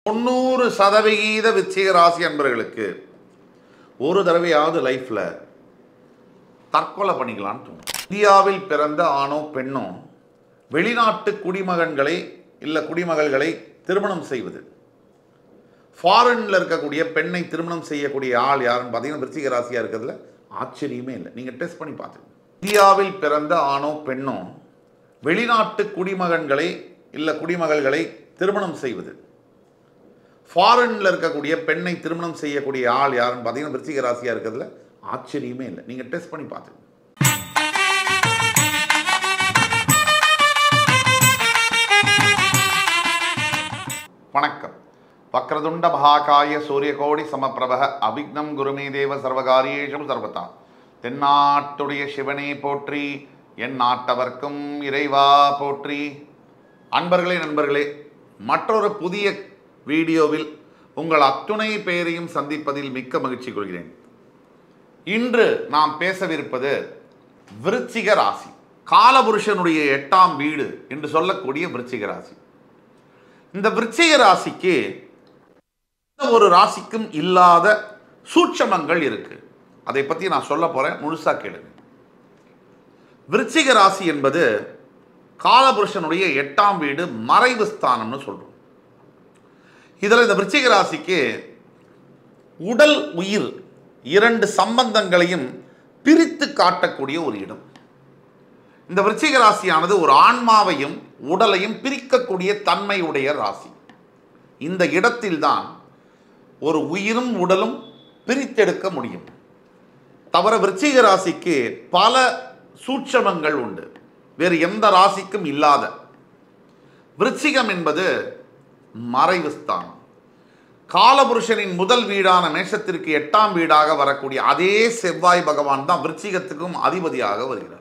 90% விருச்சிக ராசி அன்பர்களுக்கு ஒரு தடவையாவது லைஃப்ல தற்கொலை பண்ணிக்கலான்னு தோணும். இந்தியாவில் பிறந்த ஆணோ பெண்ணோ வெளிநாட்டு குடிமகன்களை இல்லை குடிமகள்களை திருமணம் செய்வது, ஃபாரின்ல இருக்கக்கூடிய பெண்ணை திருமணம் செய்யக்கூடிய ஆள் யாருன்னு பார்த்தீங்கன்னா விருச்சிக ராசியாக இருக்கிறதுல ஆச்சரியமே இல்லை. நீங்கள் டெஸ்ட் பண்ணி பார்த்துக்கோங்க. இந்தியாவில் பிறந்த ஆணோ பெண்ணோ வெளிநாட்டு குடிமகன்களை இல்லை குடிமகள்களை திருமணம் செய்வது, ஃபாரின்ல இருக்கக்கூடிய பெண்ணை திருமணம் செய்யக்கூடிய ஆள் யாருன்னு பார்த்தீங்கன்னா விருச்சிக ராசியாக இருக்கிறதுல ஆச்சரியமே இல்லை. நீங்கள் டெஸ்ட் பண்ணி பார்த்துக்கோங்க. வணக்கம். வக்ரதுண்ட மகாகாய சூரியகோடி சமப்பிரப அபிக்னம் குருமே தேவ சர்வகாரியேஷம் சர்வதா. தென்னாட்டுடைய சிவனே போற்றி, என் நாட்டவர்க்கும் இறைவா போற்றி. அன்பர்களே, நண்பர்களே, மற்றொரு புதிய வீடியோவில் உங்கள் அத்துணை பேரையும் சந்திப்பதில் மிக்க மகிழ்ச்சி கொள்கிறேன். இன்று நாம் பேசவிருப்பது விருச்சிக ராசி, காலபுருஷனுடைய 8ஆம் வீடு என்று சொல்லக்கூடிய விருச்சிக ராசி. இந்த விருச்சிக ராசிக்கு ஒரு ராசிக்கும் இல்லாத சூட்சமங்கள் இருக்கு. அதை பற்றி நான் சொல்ல போறேன், முழுசா கேளுங்க. விருச்சிக ராசி என்பது காலபுருஷனுடைய 8ஆம் வீடு, மறைவு ஸ்தானம்னு சொல்றோம். இதில் இந்த விருச்சிக ராசிக்கு உடல் உயிர் இரண்டு சம்பந்தங்களையும் பிரித்து காட்டக்கூடிய ஒரு இடம். இந்த விருச்சிக ராசியானது ஒரு ஆன்மாவையும் உடலையும் பிரிக்கக்கூடிய தன்மையுடைய ராசி. இந்த இடத்தில்தான் ஒரு உயிரும் உடலும் பிரித்தெடுக்க முடியும். தவிர விருச்சிக ராசிக்கு பல சூட்சமங்கள் உண்டு, வேறு எந்த ராசிக்கும் இல்லாத. விருச்சிகம் என்பது மறைவு ஸ்தானம். காலபுருஷனின் முதல் வீடான மேஷத்திற்கு 8ஆம் வீடாக வரக்கூடிய அதே செவ்வாய் பகவான் தான் விருச்சிகத்துக்கும் அதிபதியாக வருகிறார்.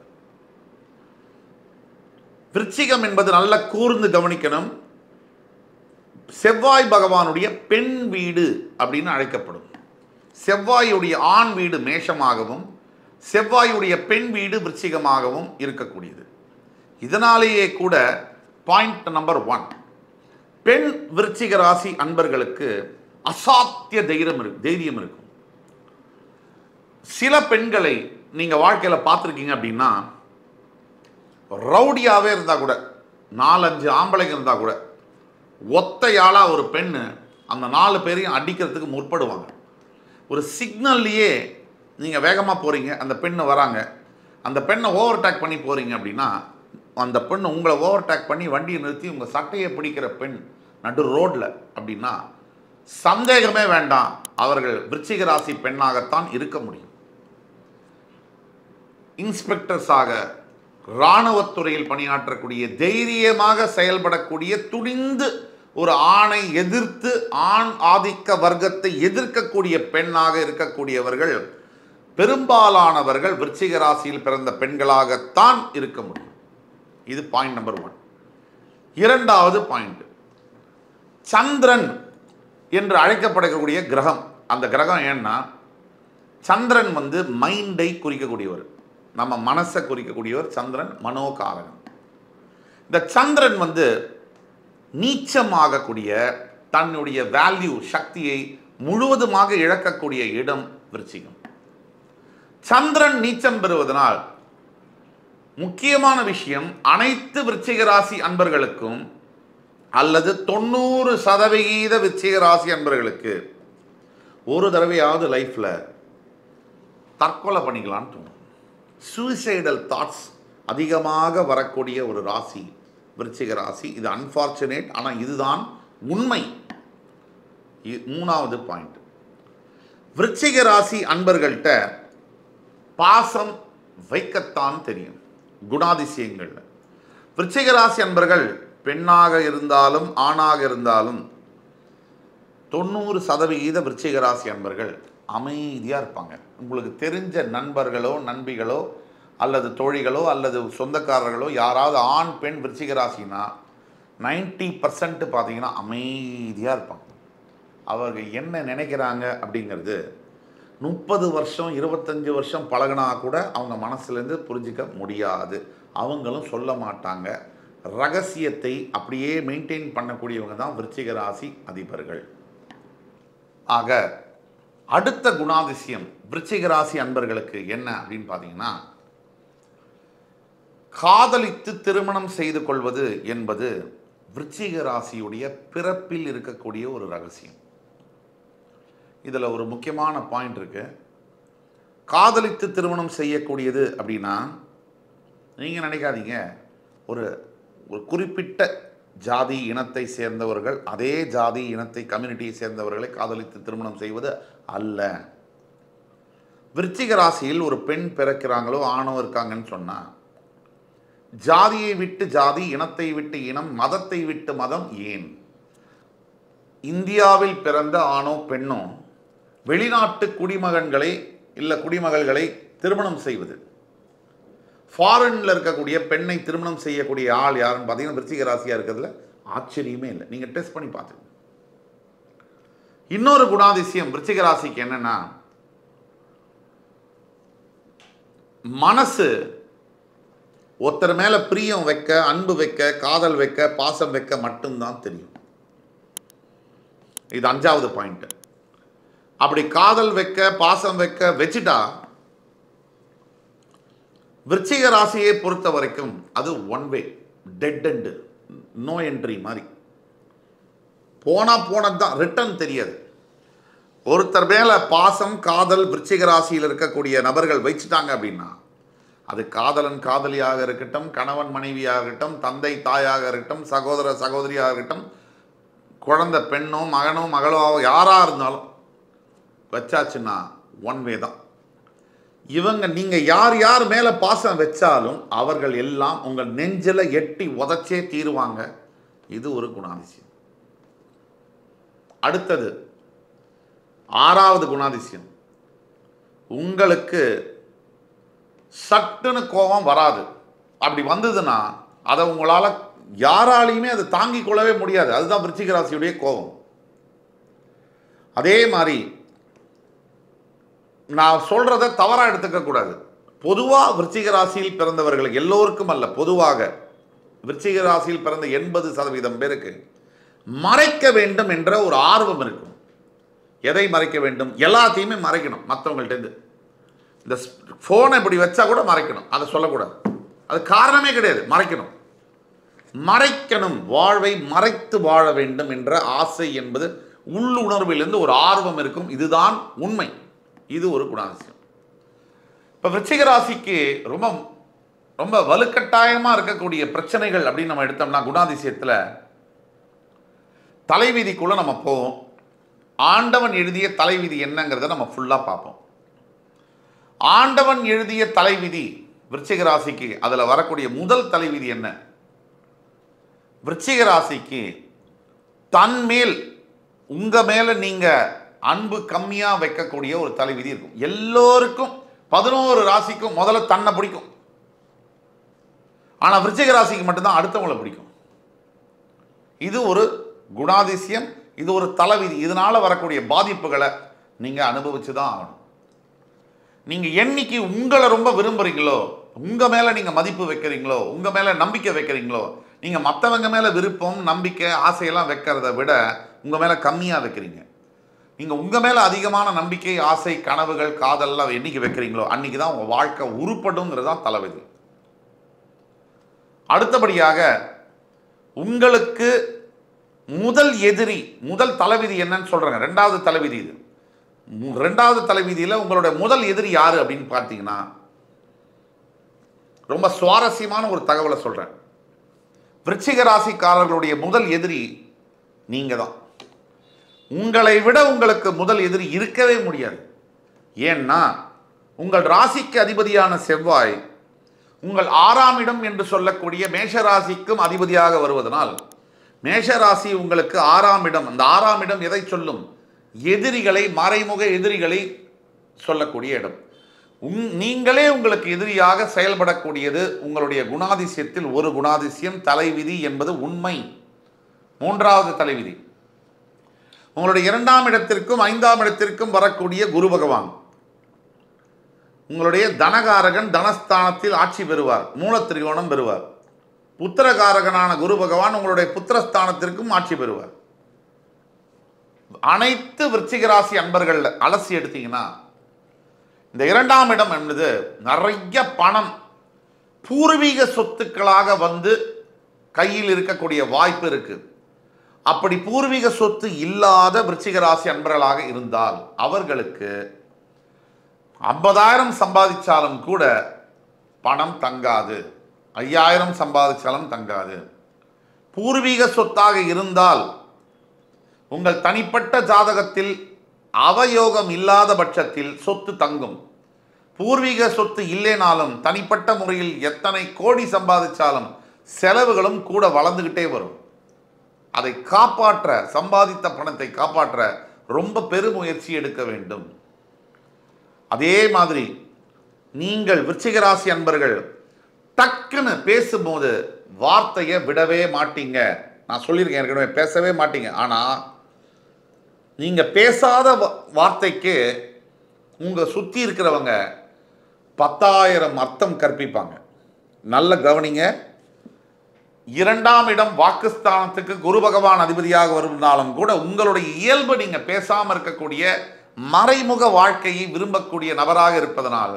விருச்சிகம் என்பது நல்ல கூர்ந்து கவனிக்கணும், செவ்வாய் பகவானுடைய பெண் வீடு அப்படின்னு அழைக்கப்படும். செவ்வாயுடைய ஆண் வீடு மேஷமாகவும் செவ்வாயுடைய பெண் வீடு விருச்சிகமாகவும் இருக்கக்கூடியது. இதனாலேயே கூட பாயிண்ட் நம்பர் 1, பெண் விருச்சிக ராசி அன்பர்களுக்கு அசாத்திய தைரியம் இருக்கும். சில பெண்களை நீங்க வாழ்க்கையில பார்த்துருக்கீங்க அப்படின்னா, ரவுடியாவே இருந்தா கூட, 4-5 ஆம்பளைங்க இருந்தா கூட, ஒத்தையாளா ஒரு பெண்ணு அந்த 4 பேரையும் அடிக்கிறதுக்கு முற்படுவாங்க. ஒரு சிக்னல்லையே நீங்க வேகமா போறீங்க, அந்த பெண்ணு வராங்க, அந்த பெண்ணை ஓவர்டேக் பண்ணி போறீங்க அப்படின்னா, அந்த பெண் உங்களை ஓவர்டேக் பண்ணி வண்டியை நிறுத்தி உங்க சட்டையை பிடிக்கிற பெண் நடு ரோட்ல அப்படின்னா சந்தேகமே வேண்டாம், அவர்கள் விருச்சிக ராசி பெண்ணாகத்தான் இருக்க முடியும். இன்ஸ்பெக்டர்ஸாக, இராணுவத்துறையில் பணியாற்றக்கூடிய, தைரியமாக செயல்படக்கூடிய, துணிந்து ஒரு ஆணை எதிர்த்து ஆண் ஆதிக்க வர்க்கத்தை எதிர்க்கக்கூடிய பெண்ணாக இருக்கக்கூடியவர்கள் பெரும்பாலானவர்கள் விருச்சிக ராசியில் பிறந்த பெண்களாகத்தான் இருக்க முடியும். இது பாயிண்ட் நம்பர் 1. இரண்டாவது பாயிண்ட், சந்திரன் என்று அழைக்கப்படக்கூடிய கிரகம். அந்த கிரகம் ஏன்னா, சந்திரன் மைண்டை குறிக்கக்கூடியவர், நம்ம மனசை குறிக்கக்கூடியவர். சந்திரன் மனோகாரகன். இந்த சந்திரன் நீச்சமாகக்கூடிய, தன்னுடைய வேல்யூ சக்தியை முழுவதுமாக இழக்கக்கூடிய இடம் விருச்சிகம். சந்திரன் நீச்சம் பெறுவதனால் முக்கியமான விஷயம், அனைத்து விருச்சிக ராசி அன்பர்களுக்கும் அல்லது 90% விருச்சிக ராசி அன்பர்களுக்கு ஒரு தடவையாவது லைஃப்ல தற்கொலை பண்ணிக்கலான்னு தோணும். சூசைடல் தாட்ஸ் அதிகமாக வரக்கூடிய ஒரு ராசி விருச்சிக ராசி. இது அன்பார்ச்சுனேட், ஆனால் இதுதான் உண்மை. 3வது பாயிண்ட், விருச்சிக ராசி அன்பர்கள்ட்ட பாசம் வைக்கத்தான் தெரியும். குணாதிசயங்கள், விருச்சிக ராசி அன்பர்கள் பெண்ணாக இருந்தாலும் ஆணாக இருந்தாலும் 90% விருச்சிக ராசி அன்பர்கள் அமைதியாக இருப்பாங்க. உங்களுக்கு தெரிஞ்ச நண்பர்களோ நண்பிகளோ அல்லது தோழிகளோ அல்லது சொந்தக்காரர்களோ யாராவது ஆண் பெண் விருச்சிக ராசினா 90% பார்த்தீங்கன்னா அமைதியாக இருப்பாங்க. அவர்கள் என்ன நினைக்கிறாங்க அப்படிங்கிறது 30 வருஷம் 25 வருஷம் பழகினா கூட அவங்க மனசுலேருந்து புரிஞ்சிக்க முடியாது. அவங்களும் சொல்ல மாட்டாங்க. ரகசியத்தை அப்படியே மெயின்டைன் பண்ணக்கூடியவங்க தான் விருச்சிக ராசி அதிபர்கள். ஆக அடுத்த குணாதிசயம் விருச்சிக ராசி அன்பர்களுக்கு என்ன அப்படின்னு பார்த்தீங்கன்னா, காதலித்து திருமணம் செய்து கொள்வது என்பது விருச்சிக ராசியுடைய பிறப்பில் இருக்கக்கூடிய ஒரு ரகசியம். இதில் ஒரு முக்கியமான பாயிண்ட் இருக்கு. காதலித்து திருமணம் செய்யக்கூடியது அப்படின்னா நீங்கள் நினைக்காதீங்க ஒரு ஒரு குறிப்பிட்ட ஜாதி இனத்தை சேர்ந்தவர்கள் அதே ஜாதி இனத்தை கம்யூனிட்டியை சேர்ந்தவர்களை காதலித்து திருமணம் செய்வது அல்ல. விருச்சிக ராசியில் ஒரு பெண் பிறக்கிறாங்களோ ஆணோ இருக்காங்கன்னு சொன்னால், ஜாதியை விட்டு ஜாதி, இனத்தை விட்டு இனம், மதத்தை விட்டு மதம், ஏன் இந்தியாவில் பிறந்த ஆணோ பெண்ணோ வெளிநாட்டு குடிமகன்களை இல்லை குடிமகள்களை திருமணம் செய்வது, ஃபாரின்ல இருக்கக்கூடிய பெண்ணை திருமணம் செய்யக்கூடிய ஆள் யாருன்னு பார்த்தீங்கன்னா விருச்சிக ராசியாக இருக்கிறதுல ஆச்சரியமே இல்லை. நீங்கள் டெஸ்ட் பண்ணி பார்த்துங்க. இன்னொரு குணாதிசயம் விருச்சிக ராசிக்கு என்னன்னா, மனசு ஒருத்தர் மேல பிரியம் வைக்க, அன்பு வைக்க, காதல் வைக்க, பாசம் வைக்க மட்டும்தான் தெரியும். இது 5வது பாயிண்ட். அப்படி காதல் வைக்க, பாசம் வைக்க வச்சுட்டா விருச்சிக ராசியை பொறுத்த வரைக்கும் அது one way, dead end, no entry மாதிரி. போனது தான், ரிட்டர்ன் தெரியாது. ஒருத்தர் மேல பாசம், காதல் விருச்சிக ராசியில் இருக்கக்கூடிய நபர்கள் வச்சுட்டாங்க அப்படின்னா, அது காதலன் காதலியாக இருக்கட்டும், கணவன் மனைவியாக இருக்கட்டும், தந்தை தாயாக இருக்கட்டும், சகோதர சகோதரியாக இருக்கட்டும், குழந்தை பெண்ணோ மகனோ மகளோ யாராக இருந்தாலும் வச்சாச்சுன்னா ஒன் வே தான். இவங்க நீங்கள் யார் யார் மேலே பாசம் வச்சாலும் அவர்கள் எல்லாம் உங்கள் நெஞ்சில் எட்டி உதச்சே தீருவாங்க. இது ஒரு குணாதிசயம். அடுத்தது 6வது குணாதிசயம், உங்களுக்கு சட்டுன்னு கோபம் வராது. அப்படி வந்ததுன்னா அதை உங்களால் யாராலையுமே அதை தாங்கிக் கொள்ளவே முடியாது. அதுதான் விருச்சிக ராசியுடைய கோபம். அதே மாதிரி நான் சொல்றதை தவறாக எடுத்துக்க கூடாது. பொதுவாக விருச்சிக ராசியில் பிறந்தவர்கள் எல்லோருக்கும் அல்ல, பொதுவாக விருச்சிக ராசியில் பிறந்த 80% பேருக்கு மறைக்க வேண்டும் என்ற ஒரு ஆர்வம் இருக்கும். எதை மறைக்க வேண்டும்? எல்லாத்தையுமே மறைக்கணும் மற்றவங்கள்ட்டேருந்து. இந்த ஃபோனை இப்படி வச்சா கூட மறைக்கணும், அதை சொல்லக்கூடாது. அது காரணமே கிடையாது, மறைக்கணும். மறைக்கணும், வாழ்வை மறைத்து வாழ வேண்டும் என்ற ஆசை என்பது உள்ளுணர்விலிருந்து ஒரு ஆர்வம் இருக்கும். இதுதான் உண்மை. இது ஒரு குணாதிசயம். இப்போ விருச்சிக ராசிக்கு ரொம்ப ரொம்ப வலுக்கட்டாயமாக இருக்கக்கூடிய பிரச்சனைகள் அப்படின்னு நம்ம எடுத்தோம்னா, குணாதிசயத்தில் தலைவிதிக்குள்ள நம்ம போவோம். ஆண்டவன் எழுதிய தலைவிதி என்னங்கிறத நம்ம ஃபுல்லாக பார்ப்போம். ஆண்டவன் எழுதிய தலைவிதி விருச்சிக ராசிக்கு அதில் வரக்கூடிய முதல் தலைவிதி என்ன? விருச்சிக ராசிக்கு தன்மேல் உங்க மேல நீங்க அன்பு கம்மியா வைக்கக்கூடிய ஒரு தலைவிதி இருக்கும். எல்லோருக்கும் 11 ராசிக்கும் முதல்ல தன்னை பிடிக்கும். ஆனா விருச்சிக ராசிக்கு மட்டும்தான் அடுத்தவங்களை பிடிக்கும். இது ஒரு குணாதிசயம், இது ஒரு தலைவிதி. இதனால வரக்கூடிய பாதிப்புகளை நீங்க அனுபவிச்சுதான் ஆகணும். நீங்க என்னைக்கு உங்களை ரொம்ப விரும்புறீங்களோ, உங்க மேல நீங்க மதிப்பு வைக்கிறீங்களோ, உங்க மேல நம்பிக்கை வைக்கிறீங்களோ, நீங்க மற்றவங்க மேல விருப்பம், நம்பிக்கை, ஆசையெல்லாம் வைக்கிறத விட உங்க மேல கம்மியா வைக்கிறீங்க. நீங்க உங்க மேல அதிகமான நம்பிக்கை, ஆசை, கனவுகள், காதல்லாம் என்னைக்கு வைக்கிறீங்களோ அன்னைக்கு தான் உங்க வாழ்க்கை உருப்படுங்கிறது தான் தலைவிதி. அடுத்தபடியாக உங்களுக்கு முதல் எதிரி, முதல் தலைவிதி என்னன்னு சொல்றாங்க. 2வது தலைவிதி இது. 2வது தலைவிதியில் உங்களுடைய முதல் எதிரி யாரு அப்படின்னு பார்த்தீங்கன்னா, ரொம்ப சுவாரஸ்யமான ஒரு தகவலை சொல்றேன். விருச்சிக ராசிக்காரர்களுடைய முதல் எதிரி நீங்க தான். உங்களை விட உங்களுக்கு முதல் எதிரி இருக்கவே முடியாது. ஏன்னா உங்கள் ராசிக்கு அதிபதியான செவ்வாய் உங்கள் 6ஆம் இடம் என்று சொல்லக்கூடிய மேஷராசிக்கும் அதிபதியாக வருவதனால், மேஷராசி உங்களுக்கு 6ஆம் இடம். அந்த 6ஆம் இடம் எதை சொல்லும்? எதிரிகளை, மறைமுக எதிரிகளை சொல்லக்கூடிய இடம். நீங்களே உங்களுக்கு எதிரியாக செயல்படக்கூடியது உங்களுடைய குணாதிசயத்தில் ஒரு குணாதிசயம், தலைவிதி என்பது உண்மை. 3வது தலைவிதி உங்களுடைய 2ஆம் இடத்திற்கும் 5ஆம் இடத்திற்கும் வரக்கூடிய குரு பகவான் உங்களுடைய தனகாரகன், தனஸ்தானத்தில் ஆட்சி பெறுவார், மூலத்திரிகோணம் பெறுவார். புத்திரகாரகனான குரு பகவான் உங்களுடைய புத்திரஸ்தானத்திற்கும் ஆட்சி பெறுவார். அனைத்து விருச்சிக ராசி அன்பர்கள் அலசி எடுத்தீங்கன்னா இந்த 2ஆம் இடம் என்பது நிறைய பணம் பூர்வீக சொத்துக்களாக வந்து கையில் இருக்கக்கூடிய வாய்ப்பு இருக்கு. அப்படி பூர்வீக சொத்து இல்லாத விருச்சிக ராசி அன்பர்களாக இருந்தால் அவர்களுக்கு 50,000 சம்பாதிச்சாலும் கூட பணம் தங்காது, 5,000 சம்பாதிச்சாலும் தங்காது. பூர்வீக சொத்தாக இருந்தால் உங்கள் தனிப்பட்ட ஜாதகத்தில் அவயோகம் இல்லாத பட்சத்தில் சொத்து தங்கும். பூர்வீக சொத்து இல்லைனாலும் தனிப்பட்ட முறையில் எத்தனை கோடி சம்பாதிச்சாலும் செலவுகளும் கூட வளர்ந்துகிட்டே வரும். அதை காப்பாற்ற, சம்பாதித்த பணத்தை காப்பாற்ற ரொம்ப பெருமுயற்சி எடுக்க வேண்டும். அதே மாதிரி நீங்கள் விருச்சிக ராசி அன்பர்கள் டக்குன்னு பேசும்போது வார்த்தையை விடவே மாட்டீங்க. நான் சொல்லியிருக்கேன் ஏற்கனவே, பேசவே மாட்டீங்க. ஆனால் நீங்கள் பேசாத வார்த்தைக்கு உங்கள் சுற்றி இருக்கிறவங்க 10,000 அர்த்தம் கற்பிப்பாங்க. நல்ல கவனிங்க. 2ஆம் இடம் வாக்குஸ்தானத்துக்கு குரு பகவான் அதிபதியாக வருவதாலும் கூட உங்களுடைய இயல்பு நீங்கள் பேசாமல் இருக்கக்கூடிய மறைமுக வாழ்க்கையை விரும்பக்கூடிய நபராக இருப்பதனால்,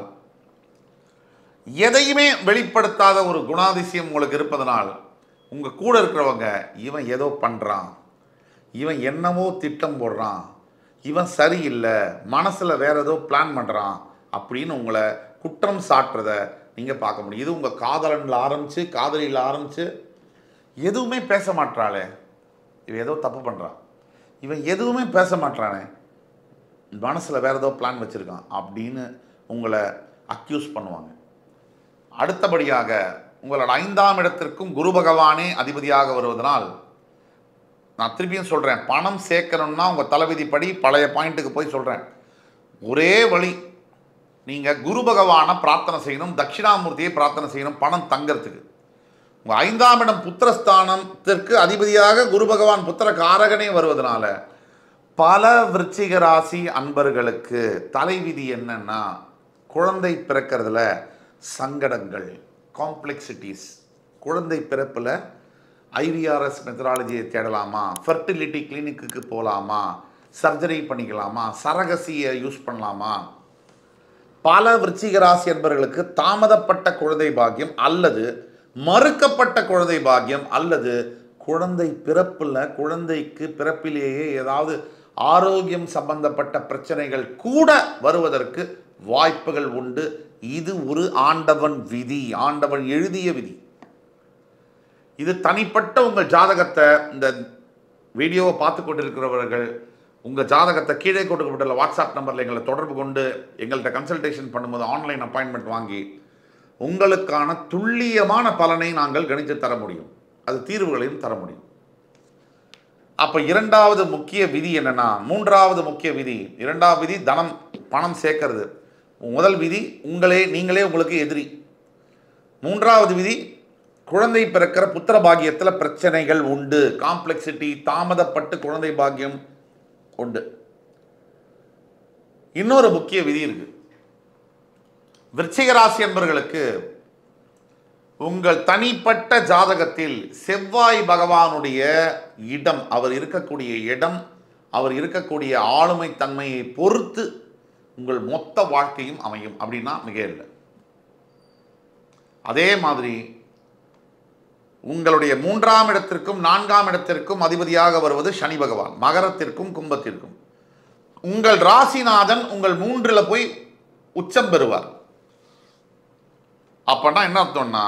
எதையுமே வெளிப்படுத்தாத ஒரு குணாதிசயம் உங்களுக்கு இருப்பதனால் உங்கள் கூட இருக்கிறவங்க இவன் ஏதோ பண்ணுறான், இவன் என்னவோ திட்டம் போடுறான், இவன் சரியில்லை, மனசில் வேற ஏதோ பிளான் பண்ணுறான் அப்படின்னு உங்களை குற்றம் சாட்டுறதை நீங்கள் பார்க்க முடியும். இது உங்கள் காதலனில் ஆரம்பித்து, காதலியில் ஆரம்பித்து, எதுவுமே பேச மாட்டாளே, இவன் ஏதோ தப்பு பண்ணுறான், இவன் எதுவுமே பேச மாட்டானே, மனசில் வேறு ஏதோ பிளான் வச்சுருக்கான் அப்படின்னு உங்களை அக்யூஸ் பண்ணுவாங்க. அடுத்தபடியாக உங்களோட 5ஆம் இடத்திற்கும் குரு பகவானே அதிபதியாக வருவதனால், நான் திருப்பியும் சொல்கிறேன், பணம் சேர்க்கணும்னா உங்கள் தலைவிதிப்படி பழைய பாயிண்ட்டுக்கு போய் சொல்கிறேன். ஒரே வழி, நீங்கள் குரு பகவானை பிரார்த்தனை செய்யணும், தட்சிணாமூர்த்தியை பிரார்த்தனை செய்யணும் பணம் தங்கிறதுக்கு. உங்கள் 5ஆம் இடம் புத்திரஸ்தானத்திற்கு அதிபதியாக குரு பகவான் புத்திர காரகனே வருவதனால பல விருச்சிக ராசி அன்பர்களுக்கு தலைவிதி என்னன்னா, குழந்தை பிறக்கிறதுல சங்கடங்கள், காம்ப்ளெக்சிட்டிஸ். குழந்தை பிறப்பில் ஐவிஆர்எஸ் மெத்தடாலஜியை தேடலாமா, ஃபெர்டிலிட்டி கிளினிக்கு போகலாமா, சர்ஜரி பண்ணிக்கலாமா, சரகசியை யூஸ் பண்ணலாமா. பல விருச்சிக ராசி அன்பர்களுக்கு தாமதப்பட்ட குழந்தை பாக்கியம் அல்லது மறுக்கப்பட்ட குழந்தை பாக்கியம் அல்லது குழந்தை பிறப்பில், குழந்தைக்கு பிறப்பிலேயே ஏதாவது ஆரோக்கியம் சம்பந்தப்பட்ட பிரச்சனைகள் கூட வருவதற்கு வாய்ப்புகள் உண்டு. இது ஒரு ஆண்டவன் விதி, ஆண்டவன் எழுதிய விதி. இது தனிப்பட்ட உங்கள் ஜாதகத்தை, இந்த வீடியோவை பார்த்து கொண்டிருக்கிறவர்கள் உங்கள் ஜாதகத்தை கீழே கொடுக்கப்பட்டுள்ள வாட்ஸ்அப் நம்பரில் எங்களை தொடர்பு கொண்டு எங்கள்கிட்ட கன்சல்டேஷன் பண்ணும்போது ஆன்லைன் அப்பாயின்மெண்ட் வாங்கி உங்களுக்கான துல்லியமான பலனை நாங்கள் கணித்து தர முடியும். அது தீர்வுகளையும் தர முடியும். அப்போ 2வது முக்கிய விதி என்னன்னா, 3வது முக்கிய விதி, 2வது விதி தனம் பணம் சேர்க்கறது. முதல் விதி நீங்களே உங்களுக்கு எதிரி. 3வது விதி குழந்தை பிறக்கிற புத்திர பாக்கியத்தில் பிரச்சனைகள் உண்டு, காம்ப்ளெக்சிட்டி, தாமதப்பட்டு குழந்தை பாக்கியம் உண்டு. இன்னொரு முக்கிய விதி இருக்கு. விருச்சிக ராசி என்பவர்களுக்கு உங்கள் தனிப்பட்ட ஜாதகத்தில் செவ்வாய் பகவானுடைய இடம், அவர் இருக்கக்கூடிய இடம், அவர் இருக்கக்கூடிய ஆளுமை தன்மையை பொறுத்து உங்கள் மொத்த வாழ்க்கையும் அமையும் அப்படின்னா மிக இல்லை. அதே மாதிரி உங்களுடைய 3ஆம் இடத்திற்கும் 4ஆம் இடத்திற்கும் அதிபதியாக வருவது சனி பகவான், மகரத்திற்கும் கும்பத்திற்கும். உங்கள் ராசிநாதன் உங்கள் 3ல் போய் உச்சம் பெறுவார். அப்பனா என்ன அர்த்தம்னா,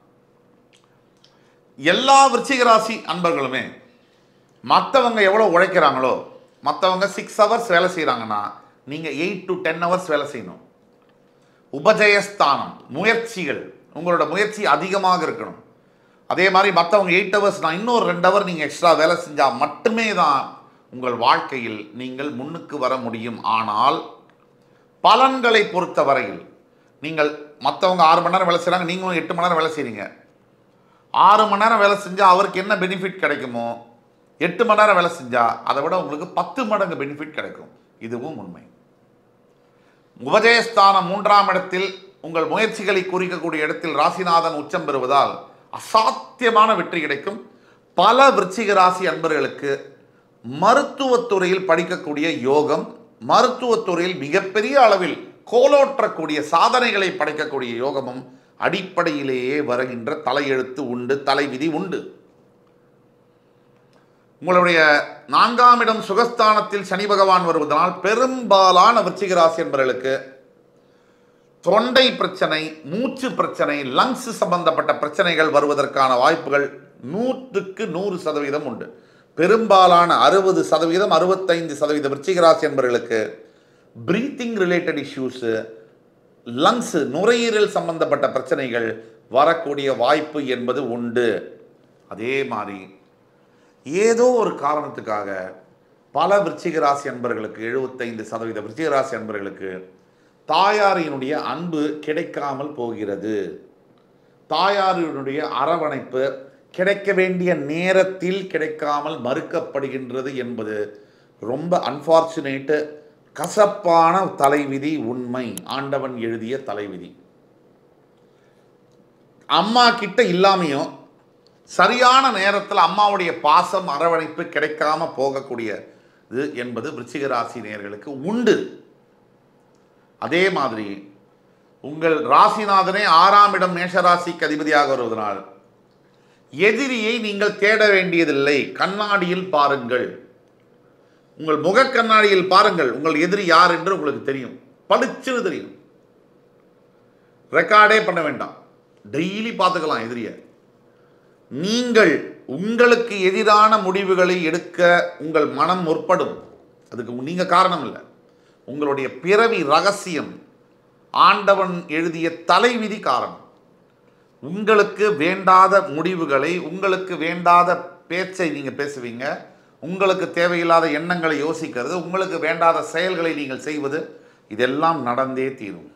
எல்லா விருச்சிக ராசி அன்பர்களுமே மற்றவங்க எவ்வளோ உழைக்கிறாங்களோ, மற்றவங்க 6 ஹவர்ஸ் வேலை செய்கிறாங்கன்னா நீங்கள் 8 to 10 ஹவர்ஸ் வேலை செய்யணும். உபஜயஸ்தானம், முயற்சிகள், உங்களோட முயற்சி அதிகமாக இருக்கணும். அதே மாதிரி மற்றவங்க 8 ஹவர்ஸ், நான் இன்னொரு 2 ஹவர் நீங்கள் எக்ஸ்ட்ரா வேலை செஞ்சால் மட்டுமே தான் உங்கள் வாழ்க்கையில் நீங்கள் முன்னுக்கு வர முடியும். ஆனால் பலன்களை பொறுத்த வரையில் நீங்கள் மற்றவங்க 6 மணி நேரம் வேலை செய்கிறாங்க, நீங்களும் 8 மணி நேரம் வேலை செய்கிறீங்க. 6 மணி நேரம் வேலை செஞ்சால் அவருக்கு என்ன பெனிஃபிட் கிடைக்குமோ, 8 மணி நேரம் வேலை செஞ்சால் அதை விட உங்களுக்கு 10 மடங்கு பெனிஃபிட் கிடைக்கும். இதுவும் உண்மை. உபஜயஸ்தானம் 3ஆம் இடத்தில் உங்கள் முயற்சிகளை குறிக்கக்கூடிய இடத்தில் ராசிநாதன் உச்சம் பெறுவதால் அசாத்தியமான வெற்றி கிடைக்கும். பல விருச்சிக ராசி அன்பர்களுக்கு மருத்துவத்துறையில் படிக்கக்கூடிய யோகம், மருத்துவத்துறையில் மிகப்பெரிய அளவில் கோலோற்றக்கூடிய சாதனைகளை படைக்கக்கூடிய யோகமும் அடிப்படையிலேயே வருகின்ற தலையெழுத்து உண்டு, தலைவிதி உண்டு. உங்களுடைய 4ஆம் இடம் சுகஸ்தானத்தில் சனி பகவான் வருவதனால் பெரும்பாலான விருச்சிக ராசி என்பவர்களுக்கு தொண்டை பிரச்சனை, மூச்சு பிரச்சனை, லங்ஸ் சம்பந்தப்பட்ட பிரச்சனைகள் வருவதற்கான வாய்ப்புகள் 100% உண்டு. பெரும்பாலான 60%, 65% விருச்சிக ராசி என்பவர்களுக்கு பிரீத்திங் ரிலேட்டட் இஷ்யூஸு, லங்ஸ், நுரையீரல் சம்பந்தப்பட்ட பிரச்சனைகள் வரக்கூடிய வாய்ப்பு என்பது உண்டு. அதே மாதிரி ஏதோ ஒரு காரணத்துக்காக பல விருச்சிக ராசி அன்பர்களுக்கு 75% விருச்சிக ராசி அன்பர்களுக்கு தாயாரினுடைய அன்பு கிடைக்காமல் போகிறது. தாயாரினுடைய அரவணைப்பு கிடைக்க வேண்டிய நேரத்தில் கிடைக்காமல் மறுக்கப்படுகின்றது என்பது ரொம்ப அன்பார்ச்சுனேட்டு, கசப்பான தலைவிதி, உண்மை, ஆண்டவன் எழுதிய தலைவிதி. அம்மா கிட்ட இல்லாமையும் சரியான நேரத்தில் அம்மாவுடைய பாசம், அரவணைப்பு கிடைக்காம போகக்கூடியது என்பது விருச்சிக ராசி நேயர்களுக்கு உண்டு. அதே மாதிரி உங்கள் ராசிநாதனே 6ஆம் இடம் மேஷராசிக்கு அதிபதியாக வருவதனால் எதிரியை நீங்கள் தேட வேண்டியதில்லை. கண்ணாடியில் பாருங்கள், உங்கள் முக கண்ணாடியில் பாருங்கள், உங்கள் எதிரி யார் என்று உங்களுக்கு தெரியும், பளிச்சுன்னு தெரியும். ரெக்கார்டே பண்ண வேண்டாம், டெய்லி பார்த்துக்கலாம் எதிரியை. நீங்கள் உங்களுக்கு எதிரான முடிவுகளை எடுக்க உங்கள் மனம் முற்படும். அதுக்கு நீங்கள் காரணம் இல்லை, உங்களுடைய பிறவி ரகசியம், ஆண்டவன் எழுதிய தலைவிதி காரணம். உங்களுக்கு வேண்டாத முடிவுகளை, உங்களுக்கு வேண்டாத பேச்சை நீங்கள் பேசுவீங்க, உங்களுக்கு தேவையில்லாத எண்ணங்களை யோசிக்கிறது, உங்களுக்கு வேண்டாத செயல்களை நீங்கள் செய்வது, இதெல்லாம் நடந்தே தீரும்.